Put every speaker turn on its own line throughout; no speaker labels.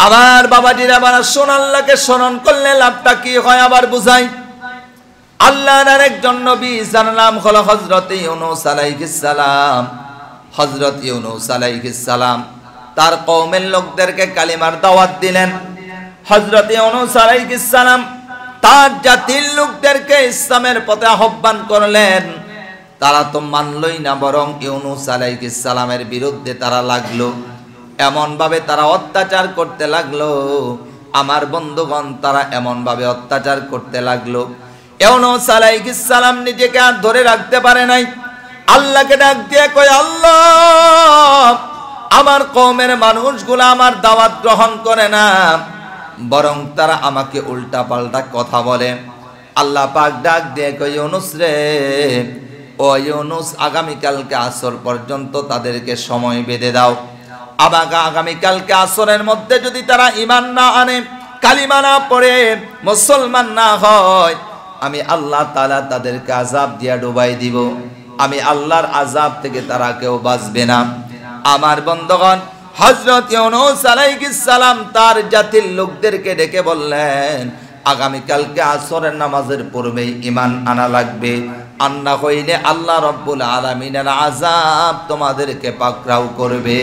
আমার বাবাজিরা বাবা, শোন, আল্লাহকে স্মরণ করলে লাভটা কি হয় আবার বুঝাই। আল্লাহর আরেকজন নবী, যার নাম হলো হযরত ইউনূস আলাইহিস সালাম। হযরত ইউনূস আলাইহিস সালাম তার কওমের লোকদেরকে কালিমার দাওয়াত দিলেন। হযরত ইউনূস আলাইহিস সালাম তার জাতির লোকদেরকে ইসলামের পথে আহ্বান করলেন। তারা তো মানলই না, বরং ইউনূস আলাইহিস সালামের বিরুদ্ধে তারা লাগলো। এমন ভাবে তারা অত্যাচার করতে লাগলো, আমার বন্ধুগণ, তারা এমন ভাবে অত্যাচার করতে লাগলো, ইউনূস আলাইহিস সালাম নিজেকে আর ধরে রাখতে পারে নাই। আল্লাহকে ডাক দিয়ে কয়, আল্লাহ, আমার কওমের মানুষগুলো আমার দাওয়াত গ্রহণ করে না, বরং তারা আমাকে উল্টা পাল্টা কথা বলে। আল্লাহ পাক ডাক দিয়ে কয়, ইউনূস রে, ও ইউনূস, আগামীকালকে আসর পর্যন্ত তাদেরকে সময় বেঁধে দাও। আগামীকালকে আসরের মধ্যে যদি তারা ঈমান না আনে, কালিমা না পড়ে, মুসলমান না হয়, আমি আল্লাহ তাআলা তাদেরকে আযাব দিয়া ডুবাই দিব। আমি আল্লাহর আযাব থেকে তারা কেউ বাঁচবে না। আমার বন্ধুগণ, হযরত ইউনূস আলাইহিস সালাম তার জাতির লোকদেরকে ডেকে বললেন, আগামীকালকে আসরের নামাজের পূর্বেই ঈমান আনা লাগবে, আর না হইলে আল্লাহ রাব্বুল আলামিনের আযাব তোমাদেরকে পাকড়াও করবে।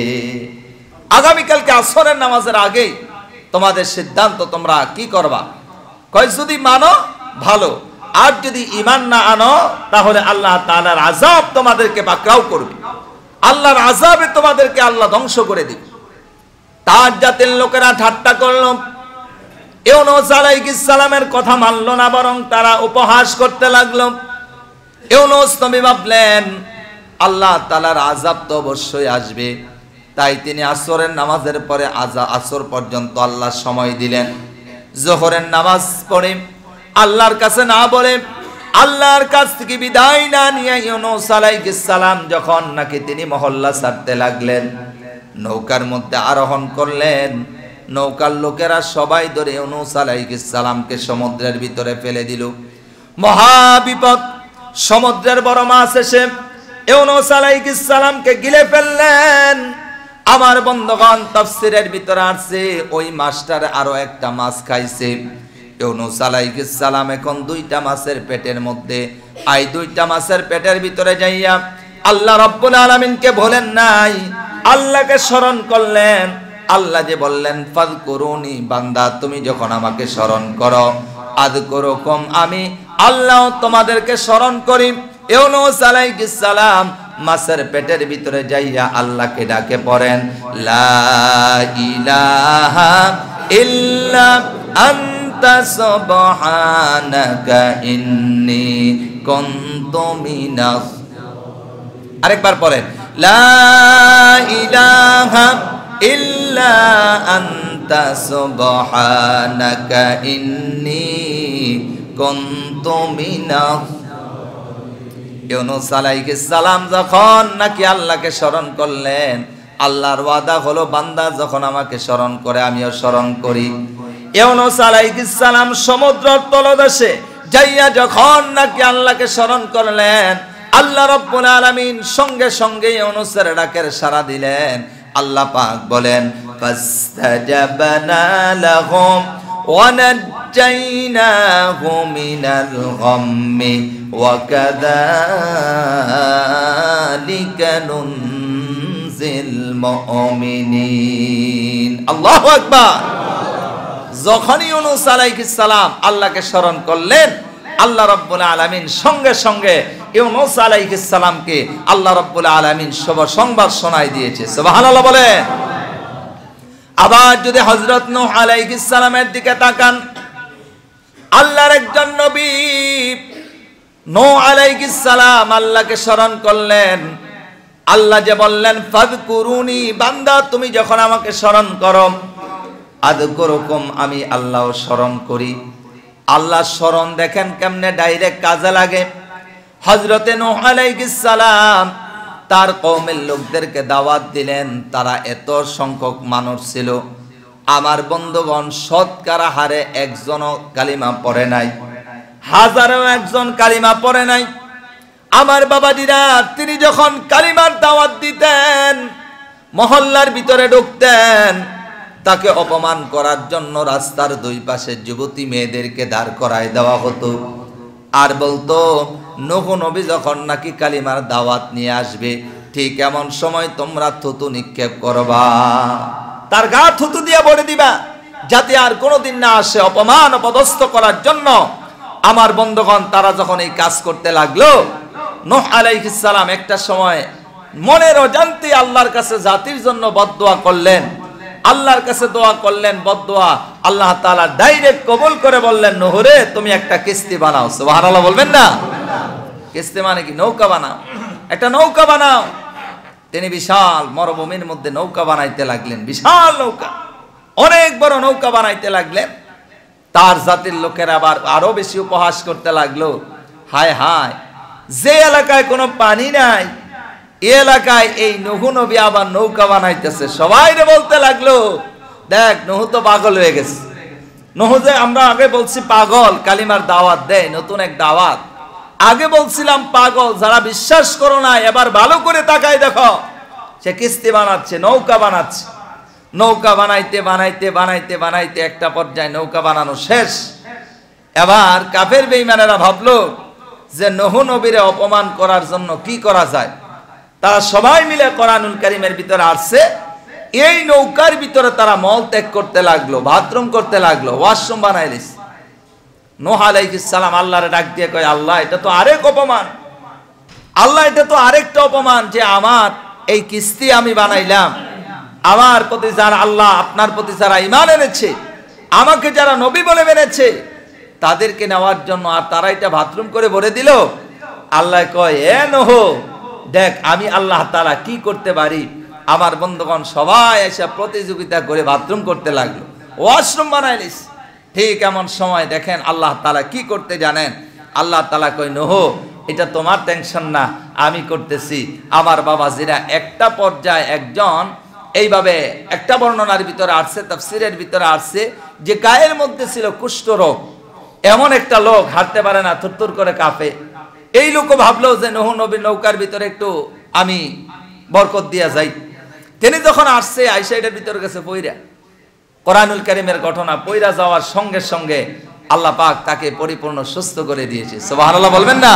আগামীকালকে আসরের নামাজের আগেই তোমাদের সিদ্ধান্ত, তোমরা কি করবা। কয়, যদি মানো ভালো, আর যদি ঈমান না আনো তাহলে আল্লাহ তাআলার আযাব তোমাদেরকে পাকড়াও করবে, আল্লাহর আযাবে তোমাদেরকে আল্লাহ ধ্বংস করে দিবে। তার জাতির লোকেরা ঠাট্টা করল, ইউনূস আলাইহিস সালামের কথা মানল না, বরং তারা উপহাস করতে লাগলো। ইউনূস নবী ভাবলেন, আল্লাহ তাআলার আযাব তো অবশ্যই আসবে, তাই তিনি আসরের নামাজের পরে আসর পর্যন্ত আল্লাহ সময় দিলেন। যোহরের নামাজ পড়ে আল্লাহর কাছে না বলে, আল্লাহর কাছ থেকে বিদায় না নিয়ে ইউনূস আলাইহিস সালাম যখন নাকি তিনি মহল্লা ছাড়তে লাগলেন, নৌকার মধ্যে আরোহণ করলেন। নৌকার লোকেরা সবাই ধরে ইউনূস আলাইহিস সালামকে সমুদ্রের ভিতরে ফেলে দিল। মহা বিপদ, সমুদ্রের বড় মাছ এসে ইউনূস আলাইহিস সালামকে গিলে ফেললেন। আমার বন্ধুগণ, তাফসীরের ভিতরে আছে ওই মাছটার আরো একটা মাছ খাইছে। ইউনূস আলাইহিস সালাম এখন দুইটা মাছের পেটের মধ্যে, আই দুইটা মাছের পেটের ভিতরে যাইয়া আল্লাহ রাব্বুল আলামিনকে ভোলেন নাই, আল্লাহকে স্মরণ করলেন। আল্লাহ যে বললেন, ফাযকুরুনি, বান্দা তুমি যখন আমাকে স্মরণ করো, আযকুরুকুম, আমি আল্লাহ তোমাদেরকে স্মরণ করি। ইউনূস আলাইহিস সালাম মাছের পেটের ভিতরে যাইয়া আল্লাহকে ডাকে পড়েন, লা ইলাহা ইল্লা আনতা সুবহানাকা ইন্নী কুনতু মিনাস, আরেকবার পড়েন, লা ইলাহা ইল্লা আনতা সুবহানাকা ইন্নী কুনতু মিনাস। ইউনূস আলাইহিস সালাম যখন নাকি আল্লাহকে স্মরণ করলেন, আল্লাহর ওয়াদা হলো, বান্দা যখন আমাকে স্মরণ করে আমিও স্মরণ করি। ইউনূস আলাইহিস সালাম সমুদ্রের তলদেশে যাইয়া যখন নাকি আল্লাহকে স্মরণ করলেন, আল্লাহ রাব্বুল আলামিন সঙ্গে সঙ্গে ইউনূসের ডাকের সাড়া দিলেন। আল্লাহ পাক বলেন, ফাস্তাজাবনা লাহুম ওয়া নাজ্জাইনাহু মিনাল গাম্মি ওয়া কাযালিকা নুনজিল মুমিনিন। আল্লাহু আকবার। যখন ইউনূস আলাইহিস সালাম আল্লাহকে স্মরণ করলেন, আল্লাহ রাব্বুল আলামিন সঙ্গে সঙ্গে ইউনূস আলাইহিস সালামকে আল্লাহ রাব্বুল আলামিন শুভ সংবাদ শোনাই দিয়েছে। সুবহানাল্লাহ বলেন। আবার যদি হযরত নূহ আলাইহিস সালামের দিকে তাকান, আল্লাহর একজন নবী নূহ আলাইহিস সালাম আল্লাহকে স্মরণ করলেন। আল্লাহ যে বললেন, ফাযকুরুনি, বান্দা তুমি যখন আমাকে স্মরণ করো, আযকুরুকুম, আমি আল্লাহ স্মরণ করি। আল্লাহ স্মরণ দেখেন কেমনে ডাইরেক্ট কাজে লাগে। হযরতে নূহ আলাইহিস সালাম তার কওমের লোকদেরকে দাওয়াত দিলেন। তারা এত সংখ্যক মানুষ ছিল, আমার বন্ধুগণ, শতকরা হারে একজনও কালিমা পড়ে নাই, হাজারও একজন কালিমা পড়ে নাই। আমার বাবাজিরা, তিনি যখন কালিমার দাওয়াত দিতেন, মহল্লার ভিতরে ঢুকতেন, তাকে অপমান করার জন্য রাস্তার দুই পাশে যুবতী মেয়েদেরকে দাঁড় করায় দেওয়া হতো। আর বলতো নূহ নবী যখন নাকি কালিমার দাওয়াত নিয়ে আসবে, ঠিক এমন সময় তোমরা থুতু নিক্ষেপ করবা, তার গা থুতু দিয়ে ভরে দিবা, যাতে আর কোনোদিন না আসে অপমান অপদস্থ করার জন্য। আমার বন্ধুগণ, তারা যখন এই কাজ করতে লাগলো, নূহ আলাইহিস সালাম একটা সময় মনের অজান্তে আল্লাহর কাছে জাতির জন্য বদদোয়া করলেন। আল্লাহর কাছে দোয়া করলেন, বদদোয়া আল্লাহ তাআলা ডাইরেক্ট কবুল করে বললেন, নূহ রে তুমি একটা কিস্তি বানাও। সুবহানাল্লাহ বলবেন না? কিস্তি মানে কি? নৌকা বানাও, একটা নৌকা বানাও। তিনি বিশাল মরুভূমির মধ্যে নৌকা বানাইতে লাগলেন, বিশাল নৌকা, অনেক বড় নৌকা বানাইতে লাগলেন। তার জাতির লোকেরা আবার আরো বেশি উপহাস করতে লাগলো, হায় হায়, যে এলাকায় কোনো পানি নাই এই এলাকায় এই নূহ নবী আবার নৌকা বানাইতেছে। সবাই রে বলতে লাগলো, দেখ নূহ তো পাগল হয়ে গেছে। নূহ যে আমরা আগে বলছি পাগল, কালিমার দাওয়াত দেয়, নতুন এক দাওয়াত। আগে বলছিলাম পাগল, যারা বিশ্বাস করো না এবার ভালো করে তাকায় দেখো, সে কিস্তি বানাচ্ছে, নৌকা বানাচ্ছে। নৌকা বানাইতে বানাইতে বানাইতে বানাইতে একটা পর্যায়ে নৌকা বানানো শেষ। এবার কাফের বেঈমানেরা ভাবলো যে নূহ নবীরে অপমান করার জন্য কি করা যায়। তারা সবাই মিলে কোরআনুল কারীমের ভিতরে আসছে, এই নৌকার ভিতরে তারা মল ত্যাগ করতে লাগলো, বাথরুম করতে লাগলো, ওয়াশরুম বানাইলিস। নূহ আলাইহিস সালাম আল্লাহরে ডাক দিয়ে কয়, আল্লাহ এটা তো আরেক অপমান, আল্লাহ এটা তো আরেকটা অপমান, যে আমার এই কিস্তি আমি বানাইলাম, আমার প্রতি যারা আল্লাহ আপনার প্রতি যারা ঈমান এনেছে, আমাকে যারা নবী বলে মেনেছে, তাদেরকে নেওয়ার জন্য, আর তারা এটা বাথরুম করে ভরে দিল। আল্লাহ কয়, এ নূহ দেখ আমি আল্লাহ তাআলা কি করতে পারি। আমার বন্ধুগণ সবাই এসে প্রতিযোগিতা করে বাথরুম করতে লাগলো, ওয়াশরুম বানাইলিস। ঠিক এমন সময় দেখেন আল্লাহ তাআলা কি করতে জানেন। আল্লাহ তাআলা কয়, নূহ এটা তোমার টেনশন না, আমি করতেছি। আমার বাবাজিরা, একটা পর্যায়ে একজন এইভাবে একটা বর্ণনার ভিতরে আসছে, তাফসীরের ভিতরে আসছে যে গায়ের মধ্যে ছিল কুষ্ঠরোগ, এমন একটা লোক হাঁটতে পারে না, থরথর করে কাঁপে। এই লোকও ভাবলো যে নূহ নবীর নৌকার ভিতরে একটু আমি বরকত দিয়া যাই। তিনি যখন আসছে, আয়েশা এটার ভিতরে গেছে পইরা, কোরআনুল কারীমের ঘটনা, পইরা যাওয়ার সঙ্গে সঙ্গে আল্লাহ পাক তাকে পরিপূর্ণ সুস্থ করে দিয়েছে। সুবহানাল্লাহ বলবেন না?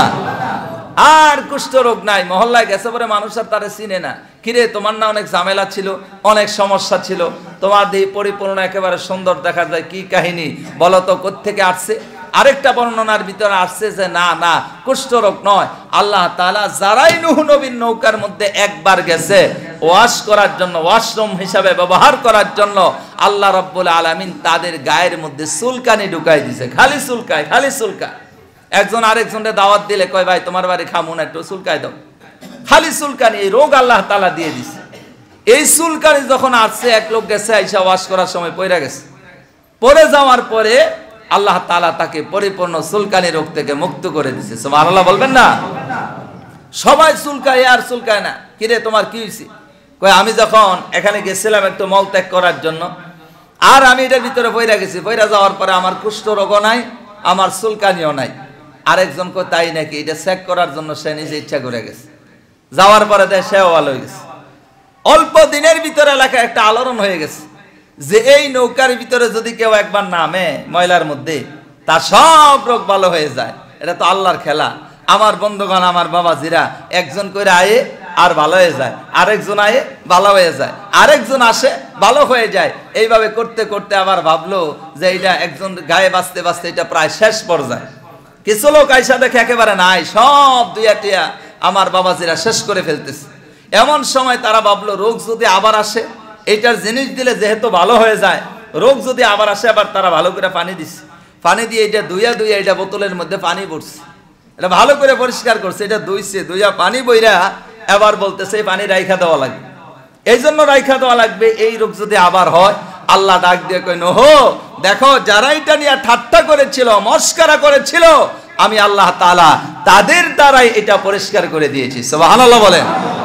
আর কুষ্ঠরোগ নাই। মহল্লায় গেছে পরে মানুষ আর তারে চিনে না, কিরে তোমার না অনেক ঝামেলা ছিল, অনেক সমস্যা ছিল, তোমার দেহ পরিপূর্ণ একেবারে সুন্দর দেখা যায়, কি কাহিনী বলো তো, কোত্থেকে আসছে? আরেকটা বর্ণনার ভিতরে আসছে যে না না, কুষ্ঠরোগ নয়, আল্লাহ তাআলা যারাই নূহ নবীর নৌকার মধ্যে একবার গেছে ওয়াশ করার জন্য, ওয়াশরুম হিসাবে ব্যবহার করার জন্য, আল্লাহ রাব্বুল আলামিন তাদের গায়ের মধ্যে চুলকানি ঢুকাই দিয়েছে। খালি চুলকায়, খালি চুলকায়। একজন আরেকজনের দাওয়াত দিলে কয়, ভাই তোমার বাড়ি খামু না, একটু চুলকায় দাও। খালি চুলকানি, এই রোগ আল্লাহ তাআলা দিয়ে দিছে। এই চুলকানি যখন আসছে, এক লোক গেছে, আইসা ওয়াশ করার সময় পড়ে গেছে। পড়ে যাওয়ার পরে আল্লাহ তাআলা তাকে পরিপূর্ণ চুলকানি রোগ থেকে মুক্ত করে দিয়েছে। সুবহানাল্লাহ বলবেন না? সবাই চুলকায় আর চুলকায় না। কিরে তোমার কি হয়েছে? কয় আমি যখন এখানে গেছিলাম একটু মল ত্যাগ করার জন্য, আর আমি এটার ভিতরে পড়ে গেছি, পড়ে যাওয়ার পরে আমার কুষ্ঠ রোগও নাই, আমার চুলকানিও নাই। আরেকজন কয় তাই নাকি? এটা চেক করার জন্য সে নিজে ইচ্ছা করে গেছে, যাওয়ার পরে দেয় সেও ভালো হয়ে গেছে। অল্প দিনের ভিতরে এলাকায় একটা আলোড়ন হয়ে গেছে যে এই নৌকার ভিতরে যদি কেউ একবার নামে ময়লার মধ্যে, তার সব রোগ ভালো হয়ে যায়। এটা তো আল্লাহর খেলা। আমার বন্ধুগণ, আমার বাবাজিরা, একজন করে আয়ে আর ভালো হয়ে যায়, আরেকজন আয়ে ভালো হয়ে যায়, আরেকজন আসে ভালো হয়ে যায়। এইভাবে করতে করতে আবার ভাবলো যে এটা একজন গায়ে বাঁচতে বাঁচতে এটা প্রায় শেষ পর্যায়ে। কিছু লোক আইসা দেখে একেবারে নাই, সব দুইয়া টিয়া আমার বাবাজিরা শেষ করে ফেলতেছে। এমন সময় তারা ভাবলো, রোগ যদি আবার আসে, এইটার জিনিস দিলে যেহেতু ভালো হয়ে যায়, রোগ যদি আবার আসে, আবার তারা ভালো করে পানি দিচ্ছে, পানি দিয়ে এটা দুইয়া দুইয়া এটা বোতলের মধ্যে পানি পড়ছে, এটা ভালো করে পরিষ্কার করছে, এটা দুইছে, দুইয়া পানি বইরা এবার বলতেছে এই পানি রাইখা দেওয়া লাগবে। এই জন্য রাইখা দেওয়া লাগবে, এই রোগ যদি আবার হয়। আল্লাহ ডাক দিয়ে কই, নূহ দেখো, যারা এটা নিয়ে ঠাট্টা করেছিল, মস্করা করেছিল, আমি আল্লাহ তাআলা তাদের দ্বারাই এটা পরিষ্কার করে দিয়েছি। সুবহানাল্লাহ বলেন।